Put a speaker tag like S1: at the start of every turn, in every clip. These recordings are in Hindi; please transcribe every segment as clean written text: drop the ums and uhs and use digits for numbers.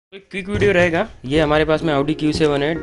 S1: एक क्विक वीडियो रहेगा। ये हमारे पास में Audi Q7 है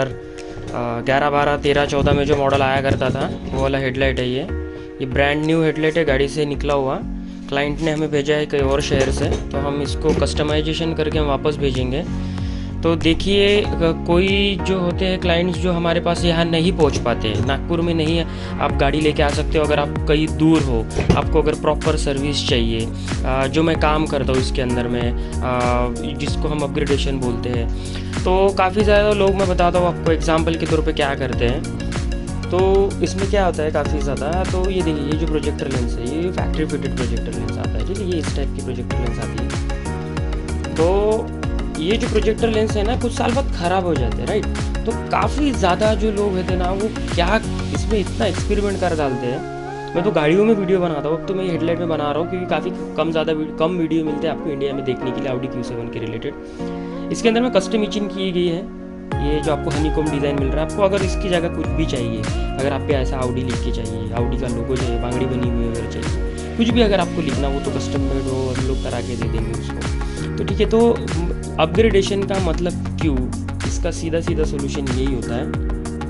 S1: 2011 12 13 14 में जो मॉडल आया करता था वो वाला हेडलाइट है। ये ब्रांड न्यू हेडलाइट है, गाड़ी से निकला हुआ। क्लाइंट ने हमें भेजा है कई और शहर से, तो हम इसको कस्टमाइजेशन करके हम वापस भेजेंगे। तो देखिए, कोई जो होते हैं क्लाइंट्स जो हमारे पास यहाँ नहीं पहुँच पाते, नागपुर में नहीं आप गाड़ी लेके आ सकते हो। अगर आप कहीं दूर हो, आपको अगर प्रॉपर सर्विस चाहिए, जो मैं काम करता हूँ इसके अंदर में, जिसको हम अपग्रेडेशन बोलते हैं, तो काफ़ी ज़्यादा लोग, मैं बताता हूँ आपको एग्जांपल के तौर पे क्या करते हैं। तो इसमें क्या होता है काफ़ी ज़्यादा, तो ये देखिए, ये जो प्रोजेक्टर लेंस है ये फैक्ट्री फिटेड प्रोजेक्टर लेंस आता है, ठीक है। ये इस टाइप की प्रोजेक्टर लेंस आती है। तो ये जो प्रोजेक्टर लेंस है ना, कुछ साल बाद ख़राब हो जाते हैं, राइट। तो काफ़ी ज़्यादा जो लोग होते हैं ना, वो क्या इसमें इतना एक्सपेरिमेंट कर डालते हैं। मैं तो गाड़ियों में वीडियो बनाता हूँ, अब तो मैं हेडलाइट में बना रहा हूँ, क्योंकि काफ़ी कम वीडियो मिलते हैं आपको इंडिया में देखने के लिए Audi Q7 के रिलेटेड। इसके अंदर में कस्टम इचिंग की गई है। ये जो आपको हनीकॉम्ब डिज़ाइन मिल रहा है, आपको अगर इसकी जगह कुछ भी चाहिए, अगर आप पे ऐसा Audi लिख के चाहिए, Audi का लोगो चाहिए, बांगड़ी बनी हुई अगर चाहिए, कुछ भी अगर आपको लिखना, वो तो कस्टम मेड हो, हम लोग करा के दे देंगे उसको। तो ठीक है। तो अपग्रेडेशन का मतलब क्यों, इसका सीधा सीधा सोल्यूशन यही होता है।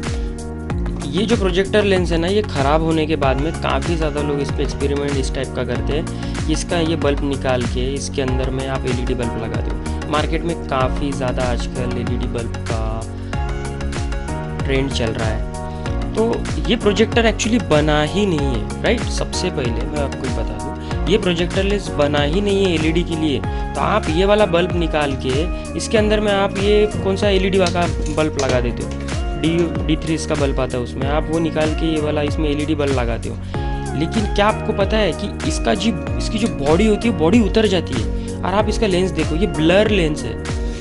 S1: ये जो प्रोजेक्टर लेंस है ना, ये ख़राब होने के बाद में काफ़ी ज़्यादा लोग इस पर एक्सपेरिमेंट इस टाइप का करते हैं। इसका ये बल्ब निकाल के इसके अंदर में आप एलईडी बल्ब लगा दो। मार्केट में काफ़ी ज़्यादा आजकल एलईडी बल्ब का ट्रेंड चल रहा है। तो ये प्रोजेक्टर एक्चुअली बना ही नहीं है, राइट। सबसे पहले मैं आपको बता दूँ, ये प्रोजेक्टर लेंस बना ही नहीं है एलईडी के लिए। तो आप ये वाला बल्ब निकाल के इसके अंदर में आप ये कौन सा एलईडी वाला बल्ब लगा देते हो, D3 इसका बल्ब आता है, उसमें आप वो निकाल के ये वाला इसमें एलईडी बल्ब लगाते हो। लेकिन क्या आपको पता है कि इसकी जो बॉडी होती है, बॉडी उतर जाती है। और आप इसका लेंस देखो, ये ब्लर लेंस है।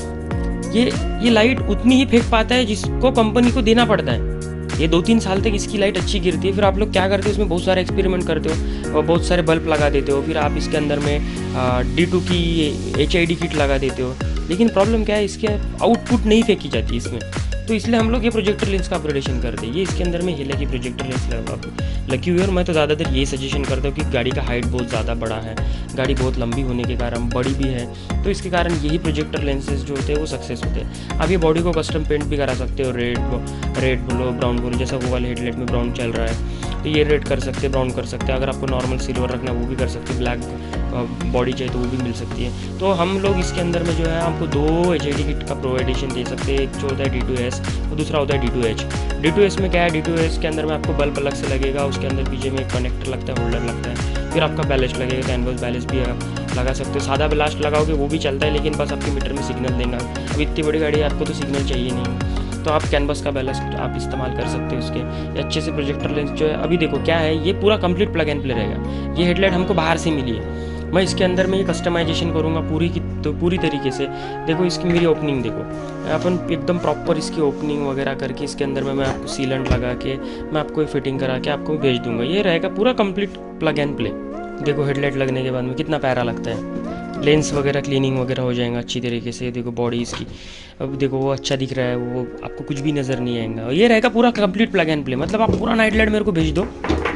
S1: ये लाइट उतनी ही फेंक पाता है जिसको कंपनी को देना पड़ता है। ये 2-3 साल तक इसकी लाइट अच्छी गिरती है। फिर आप लोग क्या करते हो, इसमें बहुत सारे एक्सपेरिमेंट करते हो और बहुत सारे बल्ब लगा देते हो। फिर आप इसके अंदर में D2 की HID किट लगा देते हो। लेकिन प्रॉब्लम क्या है, इसके आउटपुट नहीं फेंकी जाती इसमें। तो इसलिए हम लोग ये प्रोजेक्टर लेंस का अपग्रेडेशन करते हैं। ये इसके अंदर में हिला की प्रोजेक्टर लेंस लगी हुई है। और मैं तो ज़्यादातर ये सजेशन करता हूँ कि गाड़ी का हाइट बहुत ज़्यादा बड़ा है, गाड़ी बहुत लंबी होने के कारण बड़ी भी है, तो इसके कारण यही प्रोजेक्टर लेंसेज जो होते हैं वो सक्सेस होते हैं। आप ये बॉडी को कस्टम पेंट भी करा सकते हो, रेड बोलो, ब्राउन बोलो, जैसा वो वाले हेडलाइट में ब्राउन चल रहा है, तो ये रेड कर सकते हैं, ब्राउन कर सकते हैं। अगर आपको नॉर्मल सिल्वर रखना है वो भी कर सकते हैं, ब्लैक बॉडी चाहिए तो वो भी मिल सकती है। तो हम लोग इसके अंदर में जो है आपको 2 HID किट का प्रोवाइडेशन दे सकते हैं। एक जो होता है D2S और दूसरा होता है D2H। D2S में क्या है, D2S के अंदर में आपको बल्ब अलग से लगेगा, उसके अंदर पीछे में एक कनेक्टर लगता है, होल्डर लगता है। फिर आपका बैलेस्ट लगेगा, कैनवस बैलेस्ट भी आप लगा सकते हो। सादा बैलेस्ट लगाओगे वो भी चलता है, लेकिन बस आपके मीटर में सिग्नल देगा। अब इतनी बड़ी गाड़ी है, आपको तो सिग्नल चाहिए नहीं, तो आप कैनवस का बैलेस्ट आप इस्तेमाल कर सकते हो उसके। अच्छे से प्रोजेक्टर लेंस जो है, अभी देखो क्या है, ये पूरा कंप्लीट प्लग एंड प्ले रहेगा। ये हेडलाइट हमको बाहर से मिली है, मैं इसके अंदर में ये कस्टमाइजेशन करूँगा पूरी तरीके से। देखो इसकी मेरी ओपनिंग देखो, अपन एकदम प्रॉपर इसकी ओपनिंग वगैरह करके इसके अंदर में मैं आपको सीलेंट लगा के मैं आपको फिटिंग करा के आपको भेज दूंगा। ये रहेगा पूरा कंप्लीट प्लग एंड प्ले। देखो हेडलाइट लगने के बाद में कितना प्यारा लगता है। लेंस वगैरह क्लीनिंग वगैरह हो जाएगा अच्छी तरीके से। देखो बॉडी इसकी, अब देखो वो अच्छा दिख रहा है, वो आपको कुछ भी नज़र नहीं आएगा। ये रहेगा पूरा कंप्लीट प्लग एंड प्ले। मतलब आप पूरा हेडलाइट मेरे को भेज दो,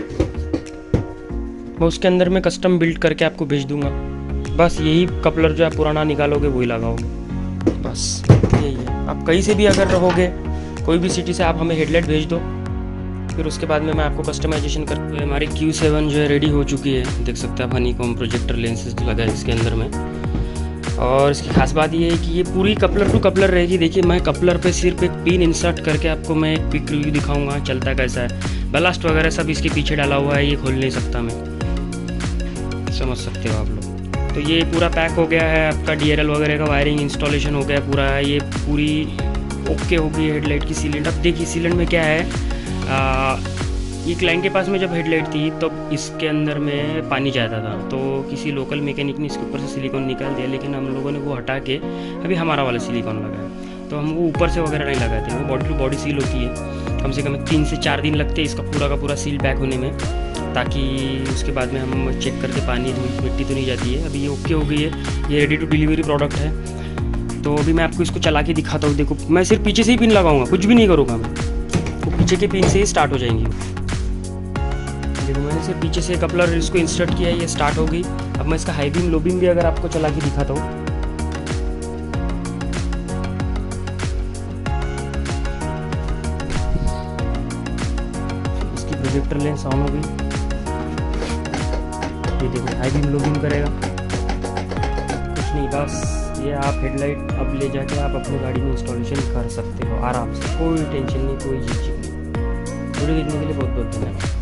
S1: मैं उसके अंदर में कस्टम बिल्ड करके आपको भेज दूंगा। बस यही कपलर जो है पुराना निकालोगे वही लगाओगे, बस यही है। आप कहीं से भी अगर रहोगे, कोई भी सिटी से, आप हमें हेडलाइट भेज दो, फिर उसके बाद में मैं आपको कस्टमाइजेशन करके। हमारी Q7 जो है रेडी हो चुकी है, देख सकते हैं आप। हनीकॉम्ब प्रोजेक्टर लेंसेज लगा है इसके अंदर में। और इसकी खास बात ये है कि ये पूरी कपलर टू कपलर रहेगी। देखिए, मैं कपलर पे सिर्फ एक पिन इंसर्ट करके आपको मैं एक क्विक रिव्यू दिखाऊंगा चलता कैसा है। बलास्ट वगैरह सब इसके पीछे डाला हुआ है, ये खोल नहीं सकता मैं, समझ सकते हो आप लोग। तो ये पूरा पैक हो गया है आपका, DRL वगैरह का वायरिंग इंस्टॉलेशन हो गया पूरा है। ये पूरी ओके हो गई हेडलाइट की सीलेंट। अब देखिए सीलेंट में क्या है, ये क्लाइंट के पास में जब हेडलाइट थी तब इसके अंदर में पानी जाता था, तो किसी लोकल मैकेनिक ने इसके ऊपर से सिलिकॉन निकाल दिया, लेकिन हम लोगों ने वो हटा के अभी हमारा वाला सिलिकॉन लगाया। तो हम वो ऊपर से वगैरह नहीं लगाते, वो बॉडी टू बॉडी सील होती है। कम से कम 3 से 4 दिन लगते हैं इसका पूरा का पूरा सील बैक होने में, ताकि उसके बाद में हम चेक करके पानी मिट्टी तो नहीं जाती है। अभी ये ओके हो गई है, ये रेडी टू डिलीवरी प्रोडक्ट है। तो अभी मैं आपको इसको चला के दिखाता हूँ। देखो मैं सिर्फ पीछे से ही पिन लगाऊंगा, कुछ भी नहीं करूँगा मैं, तो पीछे के पिन से ही स्टार्ट हो जाएंगी। देखो मैंने सिर्फ पीछे से कपलर इसको इंसर्ट किया है, ये स्टार्ट हो गई। अब मैं इसका हाई बीम लो बीम भी अगर आपको चला के दिखाता हूँ, प्रोजेक्टर लेंस ऑन हो गई। ये देखिए हाई बीम लो बीम करेगा, कुछ नहीं, बस ये आप हेडलाइट अब ले जाके आप अपनी गाड़ी में इंस्टॉलेशन कर सकते हो आराम से, कोई टेंशन नहीं, कोई झिझक नहीं। वीडियो देखने के लिए बहुत बहुत धन्यवाद।